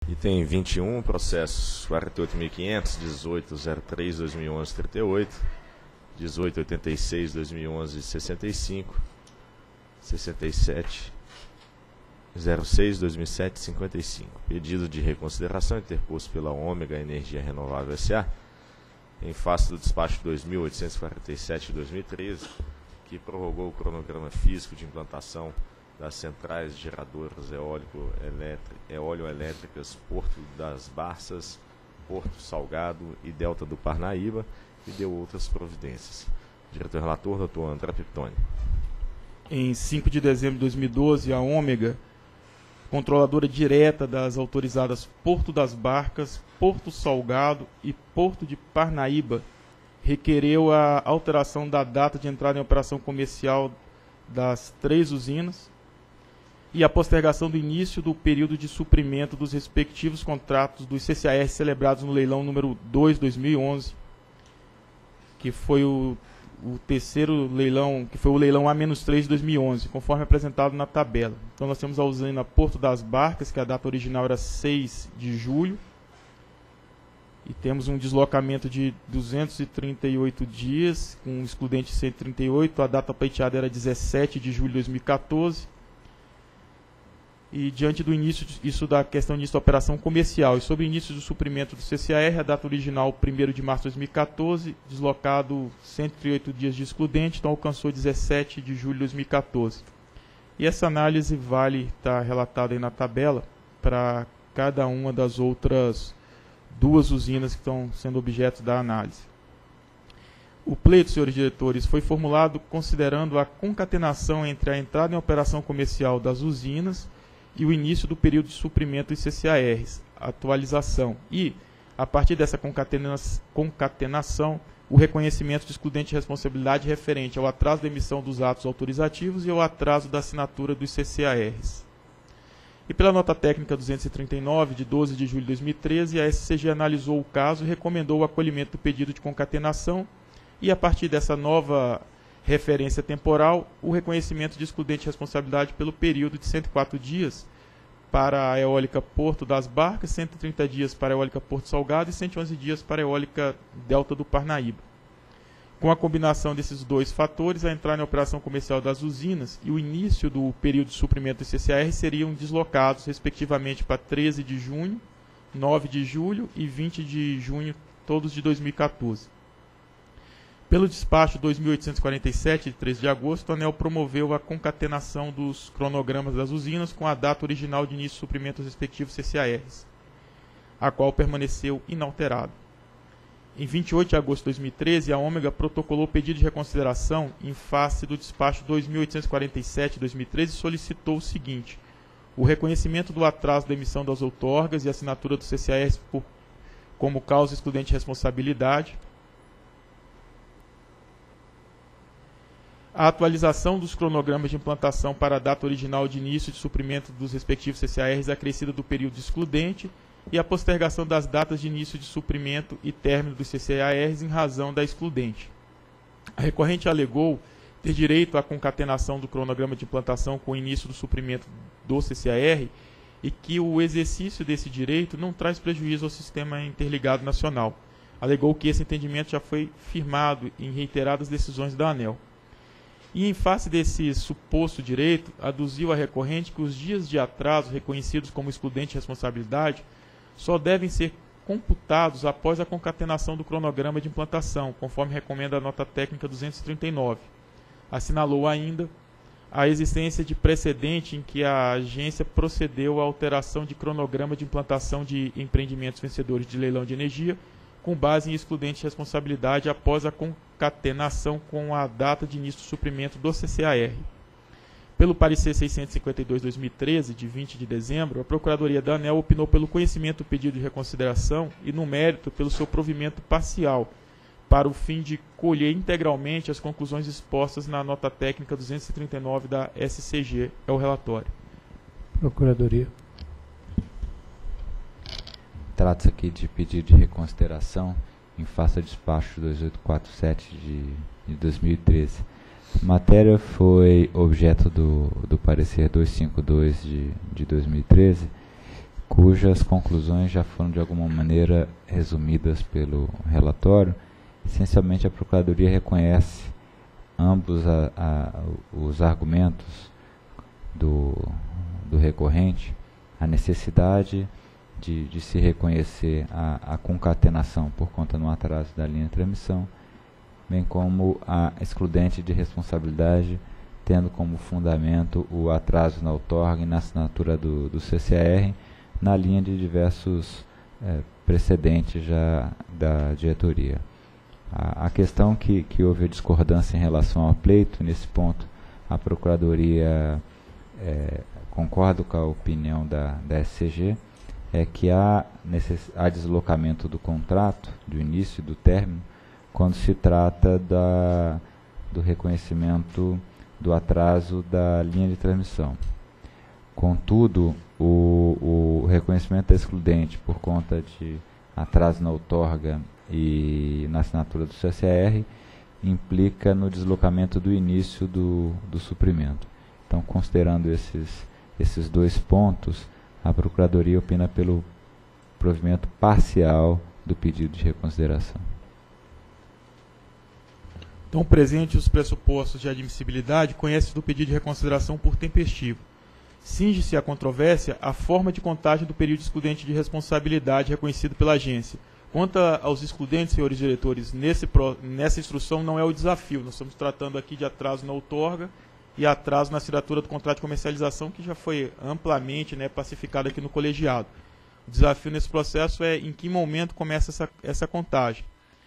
Item 21, processo 48.500, 1803-2011, 38, 1886-2011, 65, 67, 06-2007, 55. Pedido de reconsideração interposto pela Ômega Energia Renovável S.A. em face do despacho 2847 de 2013, que prorrogou o cronograma físico de implantação das centrais geradoras eóleo-elétricas Porto das Barças, Porto Salgado e Delta do Parnaíba, e deu outras providências. Diretor-relator, Dr. André Piptoni. Em 5 de dezembro de 2012, a Ômega, controladora direta das autorizadas Porto das Barcas, Porto Salgado e Porto de Parnaíba, requereu a alteração da data de entrada em operação comercial das 3 usinas e a postergação do início do período de suprimento dos respectivos contratos dos CCAR celebrados no leilão número 2/2011, que foi o terceiro leilão, que foi o leilão A-3 de 2011, conforme apresentado na tabela. Então nós temos a usina Porto das Barcas, que a data original era 6 de julho, e temos um deslocamento de 238 dias, com um excludente 138, a data pleiteada era 17 de julho de 2014, e diante do início, isso da questão de início da operação comercial, e sobre o início do suprimento do CCAR, a data original 1º de março de 2014, deslocado 138 dias de excludente, então alcançou 17 de julho de 2014. E essa análise vale estar relatada aí na tabela para cada uma das outras 2 usinas que estão sendo objeto da análise. O pleito, senhores diretores, foi formulado considerando a concatenação entre a entrada em operação comercial das usinas e o início do período de suprimento dos CCARs, atualização, e, a partir dessa concatenação, o reconhecimento de excludente de responsabilidade referente ao atraso da emissão dos atos autorizativos e ao atraso da assinatura dos CCARs. E pela nota técnica 239, de 12 de julho de 2013, a SCG analisou o caso e recomendou o acolhimento do pedido de concatenação e, a partir dessa nova referência temporal, o reconhecimento de excludente de responsabilidade pelo período de 104 dias para a eólica Porto das Barcas, 130 dias para a eólica Porto Salgado e 111 dias para a eólica Delta do Parnaíba. Com a combinação desses 2 fatores, a entrada em operação comercial das usinas e o início do período de suprimento do CCAR seriam deslocados, respectivamente, para 13 de junho, 9 de julho e 20 de junho, todos de 2014. Pelo despacho 2847, de 13 de agosto, a ANEEL promoveu a concatenação dos cronogramas das usinas com a data original de início de suprimento dos respectivos CCARs, a qual permaneceu inalterada. Em 28 de agosto de 2013, a Ômega protocolou pedido de reconsideração em face do despacho 2847 de 2013 e solicitou o seguinte: o reconhecimento do atraso da emissão das outorgas e assinatura dos CCARs como causa excludente de responsabilidade, a atualização dos cronogramas de implantação para a data original de início de suprimento dos respectivos CCARs acrescida do período excludente e a postergação das datas de início de suprimento e término dos CCARs em razão da excludente. A recorrente alegou ter direito à concatenação do cronograma de implantação com o início do suprimento do CCAR e que o exercício desse direito não traz prejuízo ao sistema interligado nacional. Alegou que esse entendimento já foi firmado em reiteradas decisões da ANEEL. E, em face desse suposto direito, aduziu a recorrente que os dias de atraso reconhecidos como excludente de responsabilidade só devem ser computados após a concatenação do cronograma de implantação, conforme recomenda a nota técnica 239. Assinalou ainda a existência de precedente em que a agência procedeu à alteração de cronograma de implantação de empreendimentos vencedores de leilão de energia com base em excludente de responsabilidade após a concatenação com a data de início do suprimento do CCAR. Pelo parecer 652/2013, de 20 de dezembro, a Procuradoria da ANEEL opinou pelo conhecimento do pedido de reconsideração e, no mérito, pelo seu provimento parcial, para o fim de colher integralmente as conclusões expostas na nota técnica 239 da SCG. É o relatório. Procuradoria. Trata-se aqui de pedido de reconsideração em face ao despacho 2847 de 2013. A matéria foi objeto do parecer 252 de 2013, cujas conclusões já foram de alguma maneira resumidas pelo relatório. Essencialmente, a Procuradoria reconhece ambos os argumentos do recorrente, a necessidade de se reconhecer a concatenação por conta no atraso da linha de transmissão, bem como a excludente de responsabilidade, tendo como fundamento o atraso na outorga e na assinatura do CCAR, na linha de diversos precedentes já da diretoria. A questão que houve a discordância em relação ao pleito, nesse ponto a Procuradoria concorda com a opinião da SCG, é que há deslocamento do contrato, do início e do término, quando se trata do reconhecimento do atraso da linha de transmissão. Contudo, o reconhecimento excludente por conta de atraso na outorga e na assinatura do CCAR implica no deslocamento do início do suprimento. Então, considerando esses dois pontos, a Procuradoria opina pelo provimento parcial do pedido de reconsideração. Então, presente os pressupostos de admissibilidade, conhece do pedido de reconsideração por tempestivo. Cinge-se a controvérsia a forma de contagem do período excludente de responsabilidade reconhecido pela agência. Quanto aos excludentes, senhores diretores, nessa instrução não é o desafio. Nós estamos tratando aqui de atraso na outorga e atraso na assinatura do contrato de comercialização, que já foi amplamente pacificado aqui no colegiado. O desafio nesse processo é em que momento começa essa contagem.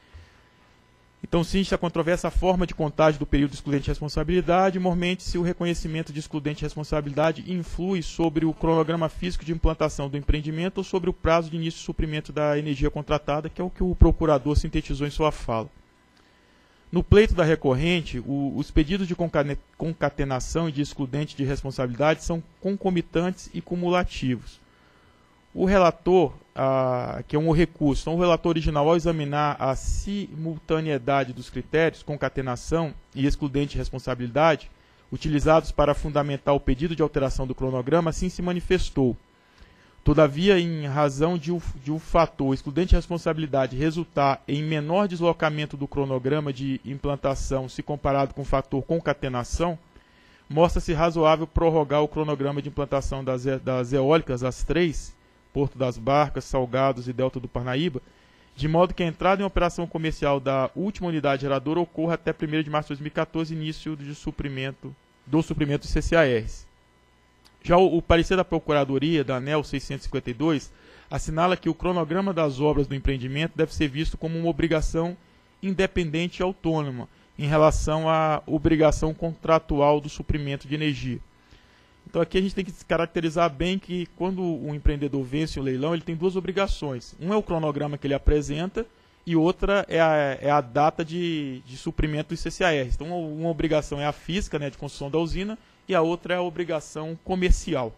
Então, cinge-se a controvérsia a forma de contagem do período excludente de responsabilidade, mormente se o reconhecimento de excludente de responsabilidade influi sobre o cronograma físico de implantação do empreendimento ou sobre o prazo de início de suprimento da energia contratada, que é o que o procurador sintetizou em sua fala. No pleito da recorrente, os pedidos de concatenação e de excludente de responsabilidade são concomitantes e cumulativos. O relator, que é um recurso, então o relator original, ao examinar a simultaneidade dos critérios, concatenação e excludente de responsabilidade, utilizados para fundamentar o pedido de alteração do cronograma, assim se manifestou. Todavia, em razão de o fator excludente de responsabilidade resultar em menor deslocamento do cronograma de implantação se comparado com o fator concatenação, mostra-se razoável prorrogar o cronograma de implantação das eólicas, as três, Porto das Barcas, Salgados e Delta do Parnaíba, de modo que a entrada em operação comercial da última unidade geradora ocorra até 1º de março de 2014, início do suprimento dos CCARs. Já o parecer da Procuradoria, da ANEEL 652, assinala que o cronograma das obras do empreendimento deve ser visto como uma obrigação independente e autônoma em relação à obrigação contratual do suprimento de energia. Então aqui a gente tem que caracterizar bem que quando o empreendedor vence o leilão, ele tem duas obrigações. Um é o cronograma que ele apresenta e outra é a data de suprimento dos CCARs. Então uma obrigação é a física, de construção da usina, e a outra é a obrigação comercial.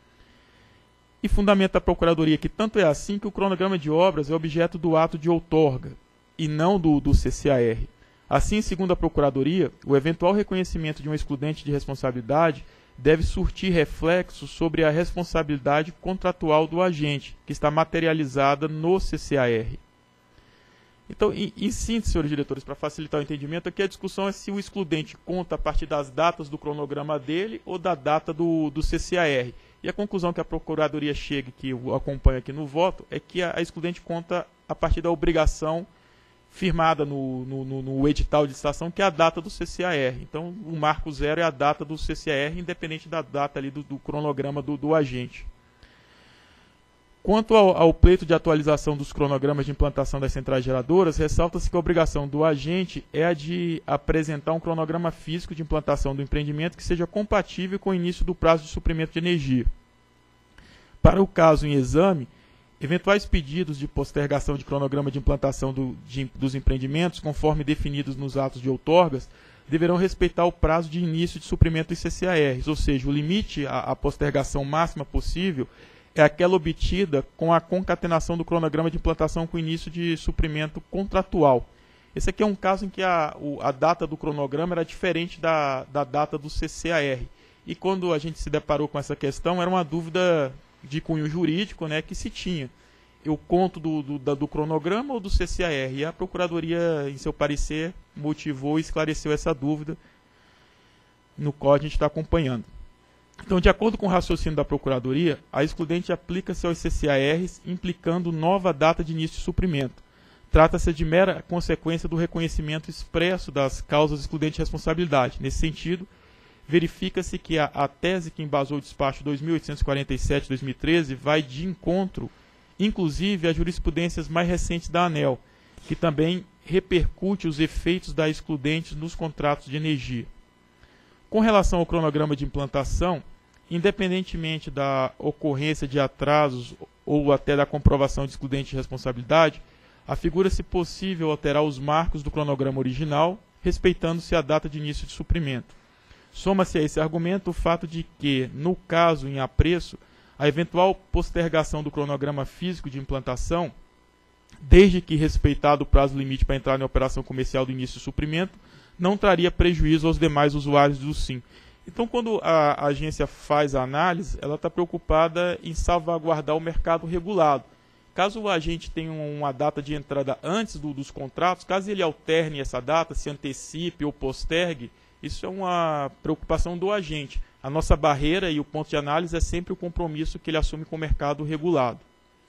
E fundamenta a Procuradoria que tanto é assim que o cronograma de obras é objeto do ato de outorga e não do CCAR. Assim, segundo a Procuradoria, o eventual reconhecimento de um excludente de responsabilidade deve surtir reflexo sobre a responsabilidade contratual do agente, que está materializada no CCAR. Então, em síntese, senhores diretores, para facilitar o entendimento, aqui a discussão é se o excludente conta a partir das datas do cronograma dele ou da data do CCAR. E a conclusão que a Procuradoria chega, que eu acompanho aqui no voto, é que a excludente conta a partir da obrigação firmada no edital de licitação, que é a data do CCAR. Então, o marco zero é a data do CCAR, independente da data ali do cronograma do agente. Quanto ao pleito de atualização dos cronogramas de implantação das centrais geradoras, ressalta-se que a obrigação do agente é a de apresentar um cronograma físico de implantação do empreendimento que seja compatível com o início do prazo de suprimento de energia. Para o caso em exame, eventuais pedidos de postergação de cronograma de implantação dos empreendimentos, conforme definidos nos atos de outorgas, deverão respeitar o prazo de início de suprimento dos CCARs, ou seja, o limite à postergação máxima possível é aquela obtida com a concatenação do cronograma de implantação com início de suprimento contratual. Esse aqui é um caso em que a data do cronograma era diferente da data do CCAR. E quando a gente se deparou com essa questão, era uma dúvida de cunho jurídico, né, que se tinha. Eu conto do cronograma ou do CCAR? E a Procuradoria, em seu parecer, motivou e esclareceu essa dúvida, no qual a gente está acompanhando. Então, de acordo com o raciocínio da Procuradoria, a excludente aplica-se aos CCARs, implicando nova data de início de suprimento. Trata-se de mera consequência do reconhecimento expresso das causas excludentes de responsabilidade. Nesse sentido, verifica-se que a tese que embasou o despacho 2847-2013 vai de encontro, inclusive, a jurisprudências mais recentes da ANEEL, que também repercute os efeitos da excludente nos contratos de energia. Com relação ao cronograma de implantação, independentemente da ocorrência de atrasos ou até da comprovação de excludente de responsabilidade, afigura-se possível alterar os marcos do cronograma original, respeitando-se a data de início de suprimento. Soma-se a esse argumento o fato de que, no caso em apreço, a eventual postergação do cronograma físico de implantação, desde que respeitado o prazo limite para entrar em operação comercial do início de suprimento, não traria prejuízo aos demais usuários do SIM. Então, quando a agência faz a análise, ela está preocupada em salvaguardar o mercado regulado. Caso o agente tenha uma data de entrada antes dos contratos, caso ele alterne essa data, se antecipe ou postergue, isso é uma preocupação do agente. A nossa barreira e o ponto de análise é sempre o compromisso que ele assume com o mercado regulado.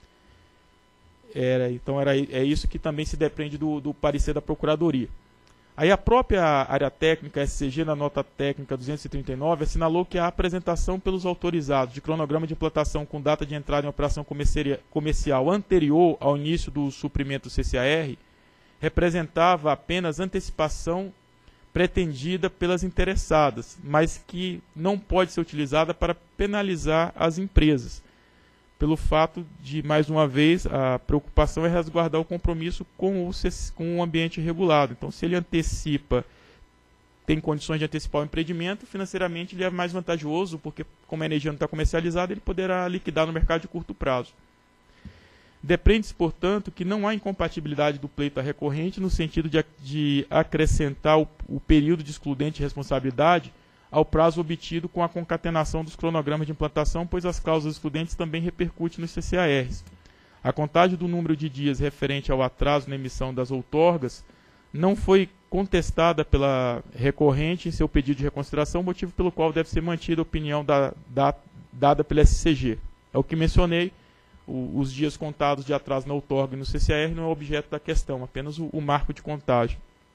É isso que também se depende do parecer da Procuradoria. Aí a própria área técnica SCG, na nota técnica 239, assinalou que a apresentação pelos autorizados de cronograma de implantação com data de entrada em operação comercial anterior ao início do suprimento CCAR representava apenas antecipação pretendida pelas interessadas, mas que não pode ser utilizada para penalizar as empresas, pelo fato de, mais uma vez, a preocupação é resguardar o compromisso com o ambiente regulado. Então, se ele antecipa, tem condições de antecipar o empreendimento, financeiramente ele é mais vantajoso, porque como a energia não está comercializada, ele poderá liquidar no mercado de curto prazo. Depreende-se, portanto, que não há incompatibilidade do pleito à recorrente no sentido de acrescentar o período de excludente de responsabilidade ao prazo obtido com a concatenação dos cronogramas de implantação, pois as causas excludentes também repercutem nos CCARs. A contagem do número de dias referente ao atraso na emissão das outorgas não foi contestada pela recorrente em seu pedido de reconsideração, motivo pelo qual deve ser mantida a opinião dada pela SCG. É o que mencionei. Os dias contados de atraso na outorga e no CCAR não é objeto da questão, apenas o marco de contagem.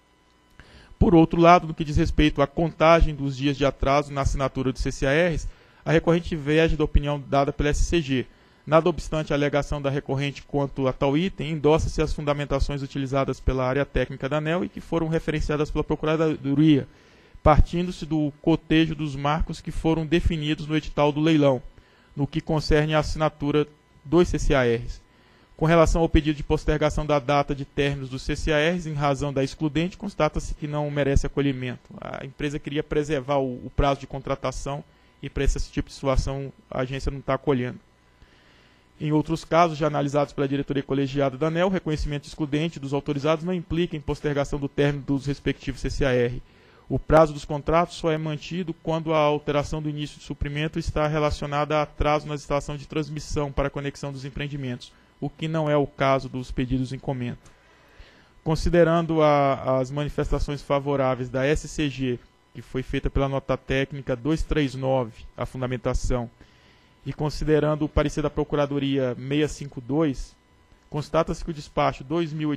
Por outro lado, no que diz respeito à contagem dos dias de atraso na assinatura dos CCARs, a recorrente diverge da opinião dada pela SCG. Nada obstante a alegação da recorrente quanto a tal item, endossa-se as fundamentações utilizadas pela área técnica da ANEEL e que foram referenciadas pela Procuradoria, partindo-se do cotejo dos marcos que foram definidos no edital do leilão, no que concerne à assinatura dos CCARs. Com relação ao pedido de postergação da data de términos dos CCARs, em razão da excludente, constata-se que não merece acolhimento. A empresa queria preservar o prazo de contratação e para esse tipo de situação a agência não está acolhendo. Em outros casos, já analisados pela diretoria colegiada da ANEEL, o reconhecimento excludente dos autorizados não implica em postergação do término dos respectivos CCAR. O prazo dos contratos só é mantido quando a alteração do início de suprimento está relacionada a atraso na instalação de transmissão para a conexão dos empreendimentos, o que não é o caso dos pedidos em comento. Considerando as manifestações favoráveis da SCG, que foi feita pela nota técnica 239, a fundamentação, e considerando o parecer da Procuradoria 652, constata-se que o despacho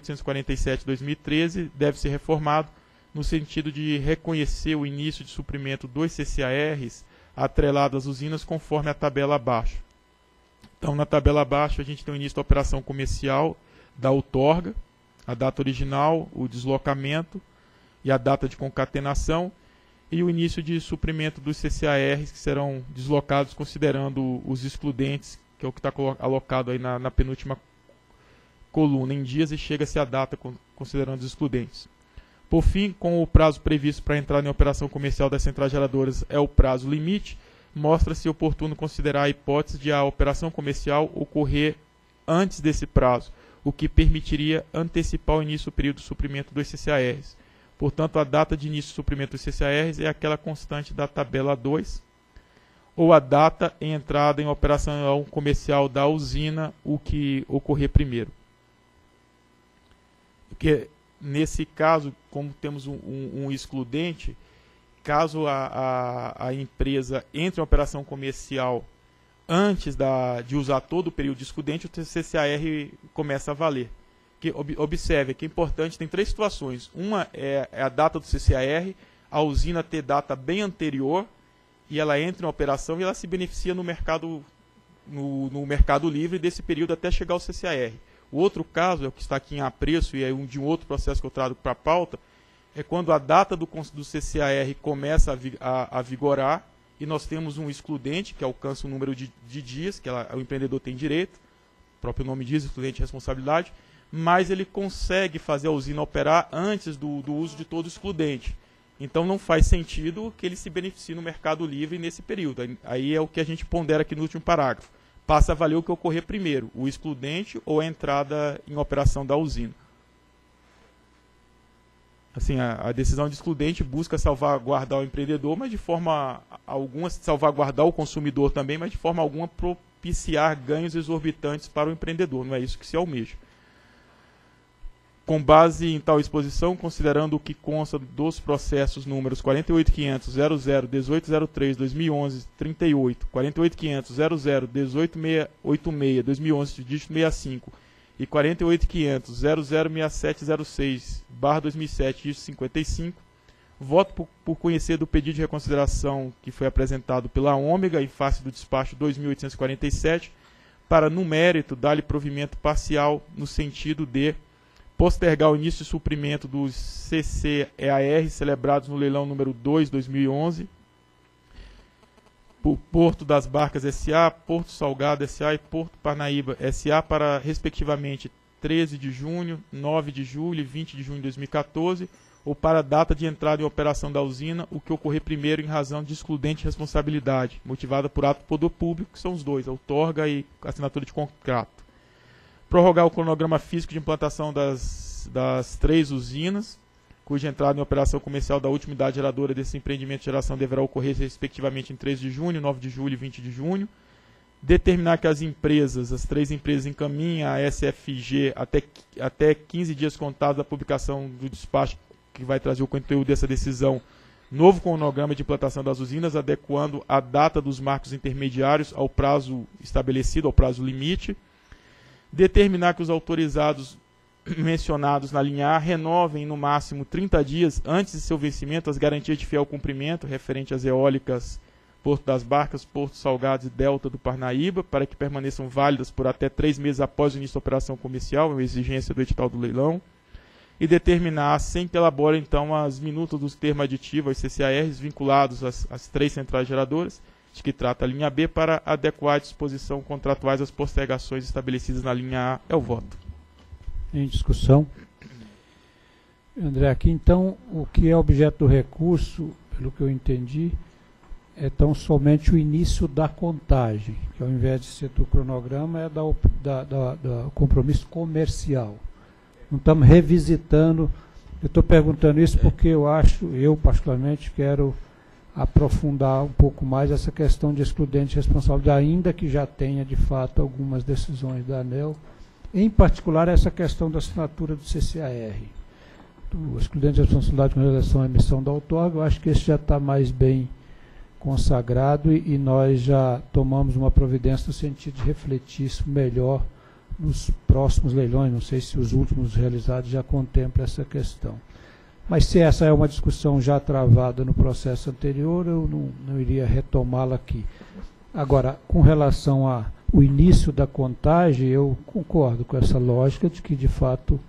2847/2013 deve ser reformado no sentido de reconhecer o início de suprimento dos CCARs atrelado às usinas conforme a tabela abaixo. Então, na tabela abaixo, a gente tem o início da operação comercial da outorga, a data original, o deslocamento e a data de concatenação, e o início de suprimento dos CCARs que serão deslocados considerando os excludentes, que é o que está alocado aí na penúltima coluna, em dias, e chega-se a data considerando os excludentes. Por fim, com o prazo previsto para entrar em operação comercial das centrais geradoras é o prazo limite, mostra-se oportuno considerar a hipótese de a operação comercial ocorrer antes desse prazo, o que permitiria antecipar o início do período de suprimento dos CCARs. Portanto, a data de início do suprimento dos CCARs é aquela constante da tabela 2, ou a data em entrada em operação comercial da usina, o que ocorrer primeiro. Porque, nesse caso, como temos um excludente, caso a empresa entre em operação comercial antes de usar todo o período de excludente, o CCAR começa a valer. Observe que é importante, tem 3 situações. Uma é a data do CCAR, a usina ter data bem anterior, e ela entra em operação e ela se beneficia no mercado livre desse período até chegar ao CCAR. O outro caso, é o que está aqui em apreço, e é de um outro processo que eu trago para a pauta, é quando a data do CCAR começa a vigorar, e nós temos um excludente, que alcança o número de dias, que o empreendedor tem direito, o próprio nome diz, excludente de responsabilidade, mas ele consegue fazer a usina operar antes do uso de todo o excludente. Então não faz sentido que ele se beneficie no mercado livre nesse período. Aí é o que a gente pondera aqui no último parágrafo. Passa a valer o que ocorrer primeiro, o excludente ou a entrada em operação da usina. Assim, a decisão de excludente busca salvaguardar o empreendedor, mas de forma alguma, salvaguardar o consumidor também, mas de forma alguma propiciar ganhos exorbitantes para o empreendedor. Não é isso que se almeja. Com base em tal exposição, considerando o que consta dos processos números 48.500.00.1803.2011.38, 48.500.00.1886.2011, dígito 65, e 48.500.00.6706/2007, dígito 55, voto por conhecer do pedido de reconsideração que foi apresentado pela Ômega em face do despacho 2.847, para, no mérito, dar-lhe provimento parcial no sentido de postergar o início de suprimento dos CCEAR celebrados no leilão número 2, 2011, por Porto das Barcas S.A., Porto Salgado S.A. e Porto Parnaíba S.A. para, respectivamente, 13 de junho, 9 de julho e 20 de junho de 2014, ou para a data de entrada em operação da usina, o que ocorrer primeiro em razão de excludente responsabilidade, motivada por ato do poder público, que são os dois, outorga e assinatura de contrato. Prorrogar o cronograma físico de implantação das 3 usinas, cuja entrada em operação comercial da última unidade geradora desse empreendimento de geração deverá ocorrer respectivamente em 13 de junho, 9 de julho e 20 de junho. Determinar que as 3 empresas encaminhem a SFG até 15 dias contados da publicação do despacho que vai trazer o conteúdo dessa decisão, novo cronograma de implantação das usinas, adequando a data dos marcos intermediários ao prazo estabelecido, ao prazo limite. Determinar que os autorizados mencionados na linha A renovem no máximo 30 dias antes de seu vencimento as garantias de fiel cumprimento referente às eólicas Porto das Barcas, Porto Salgado e Delta do Parnaíba, para que permaneçam válidas por até 3 meses após o início da operação comercial, é uma exigência do edital do leilão. E determinar, sem que elabore então as minutas dos termos aditivos aos CCARs vinculados às 3 centrais geradoras, de que trata a linha B, para adequar a disposição contratuais às postergações estabelecidas na linha A. É o voto. Em discussão. André, aqui então, o que é objeto do recurso, pelo que eu entendi, é tão somente o início da contagem, que ao invés de ser do cronograma, é do compromisso comercial. Não estamos revisitando. Eu estou perguntando isso porque eu particularmente quero aprofundar um pouco mais essa questão de excludente de responsabilidade, ainda que já tenha de fato algumas decisões da ANEEL, em particular essa questão da assinatura do CCAR. O excludente de responsabilidade com relação à emissão da outorga, eu acho que esse já está mais bem consagrado e nós já tomamos uma providência no sentido de refletir isso melhor nos próximos leilões. Não sei se os últimos realizados já contemplam essa questão. Mas se essa é uma discussão já travada no processo anterior, eu não iria retomá-la aqui. Agora, com relação ao início da contagem, eu concordo com essa lógica de que, de fato,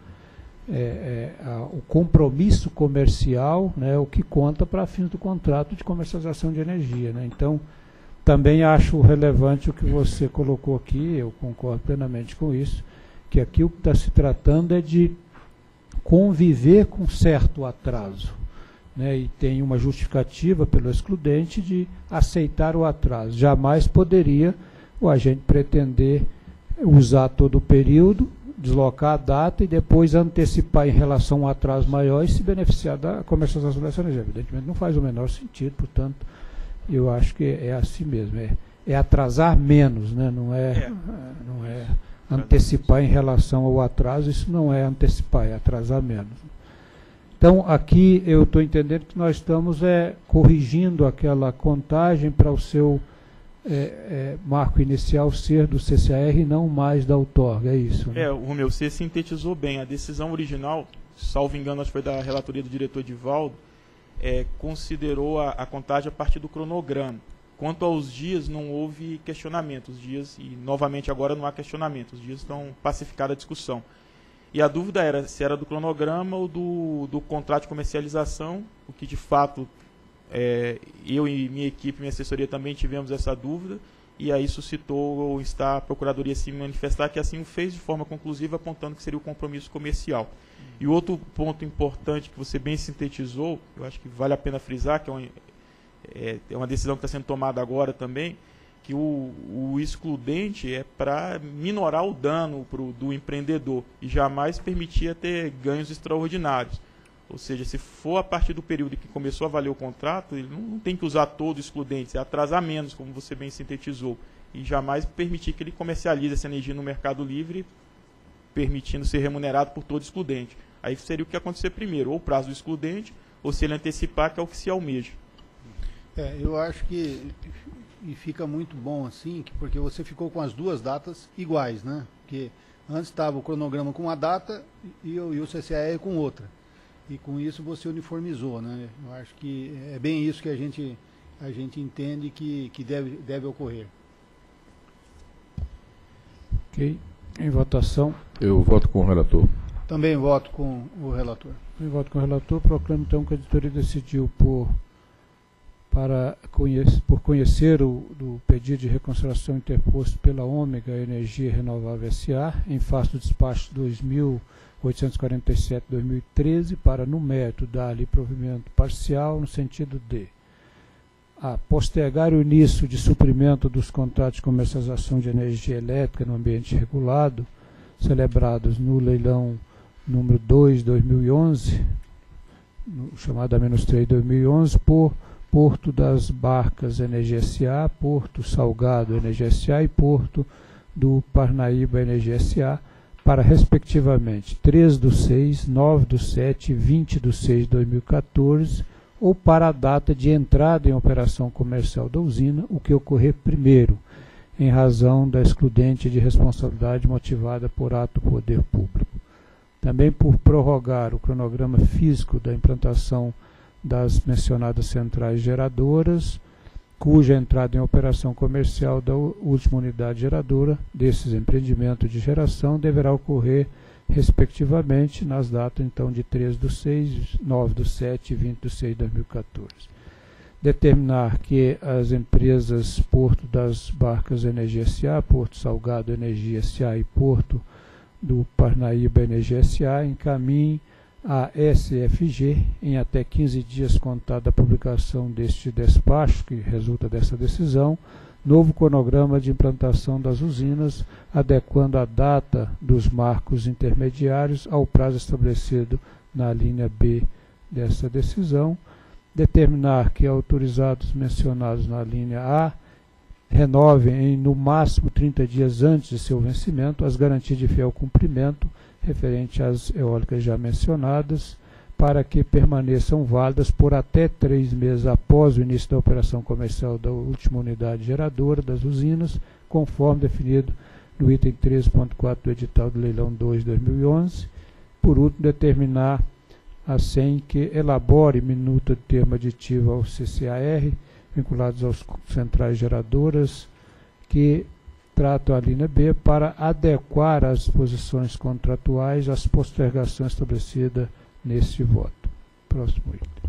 o compromisso comercial, né, o que conta para fins do contrato de comercialização de energia. Né? Então, também acho relevante o que você colocou aqui, eu concordo plenamente com isso, que aqui o que está se tratando é de conviver com certo atraso, né, e tem uma justificativa pelo excludente de aceitar o atraso. Jamais poderia o agente pretender usar todo o período, deslocar a data e depois antecipar em relação a um atraso maior e se beneficiar da comercialização dessa energia. Evidentemente não faz o menor sentido, portanto, Eu acho que é assim mesmo, é atrasar menos, né? Não é antecipar em relação ao atraso, isso não é antecipar, é atrasar menos. Então, aqui eu estou entendendo que nós estamos corrigindo aquela contagem para o seu marco inicial ser do CCAR e não mais da outorga, é isso? Né? Romeu, você sintetizou bem. A decisão original, salvo engano, acho que foi da relatoria do diretor Edivaldo, considerou a contagem a partir do cronograma. Quanto aos dias, não houve questionamento. Os dias, e novamente agora não há questionamento, os dias estão pacificada a discussão. E a dúvida era se era do cronograma ou do contrato de comercialização, o que de fato eu e minha equipe, minha assessoria também tivemos essa dúvida, e aí suscitou a Procuradoria se manifestar, que assim o fez de forma conclusiva, apontando que seria o compromisso comercial. E outro ponto importante que você bem sintetizou, eu acho que vale a pena frisar, que é uma decisão que está sendo tomada agora também, que o excludente é para minorar o dano do empreendedor e jamais permitia ter ganhos extraordinários. Ou seja, se for a partir do período em que começou a valer o contrato, ele não tem que usar todo o excludente, é atrasar menos, como você bem sintetizou, e jamais permitir que ele comercialize essa energia no mercado livre, permitindo ser remunerado por todo excludente. Aí seria o que acontecer primeiro, ou o prazo do excludente, ou se ele antecipar, que é o que se almeja. Eu acho que fica muito bom assim, porque você ficou com as duas datas iguais, né? Porque antes estava o cronograma com uma data e o CCAR com outra. E com isso você uniformizou, né? Eu acho que é bem isso que a gente entende que deve ocorrer. Ok. Em votação. Eu voto com o relator. Também voto com o relator. Em voto com o relator, proclamo então que a editoria decidiu por conhecer o pedido de reconsideração interposto pela Ômega Energia Renovável S.A. em face do despacho 2847/2013 para, no mérito, dar-lhe provimento parcial no sentido de postergar o início de suprimento dos contratos de comercialização de energia elétrica no ambiente regulado, celebrados no leilão número 2/2011, chamado A-3/2011, por Porto das Barcas Energia S.A., Porto Salgado Energia S.A. e Porto do Parnaíba Energia S.A., para, respectivamente, 3/6, 9/7 e 20/6 de 2014, ou para a data de entrada em operação comercial da usina, o que ocorrer primeiro, em razão da excludente de responsabilidade motivada por ato do poder público. Também por prorrogar o cronograma físico da implantação das mencionadas centrais geradoras, cuja entrada em operação comercial da última unidade geradora desses empreendimentos de geração deverá ocorrer, respectivamente, nas datas então de 3/6, 9/7 e 20/6 de 2014. Determinar que as empresas Porto das Barcas Energia S.A., Porto Salgado Energia S.A. e Porto do Parnaíba Energia S.A. encaminhem a SFG, em até 15 dias contada da publicação deste despacho, que resulta dessa decisão, novo cronograma de implantação das usinas, adequando a data dos marcos intermediários ao prazo estabelecido na linha B dessa decisão. Determinar que autorizados mencionados na linha A renovem em no máximo 30 dias antes de seu vencimento as garantias de fiel cumprimento referente às eólicas já mencionadas, para que permaneçam válidas por até 3 meses após o início da operação comercial da última unidade geradora das usinas, conforme definido no item 13.4 do edital do leilão 2/2011. Por último, determinar a SEM que elabore minuta de termo aditivo ao CCAR, vinculados às centrais geradoras, que tratam a linha B para adequar as disposições contratuais às postergações estabelecidas nesse voto. Próximo item.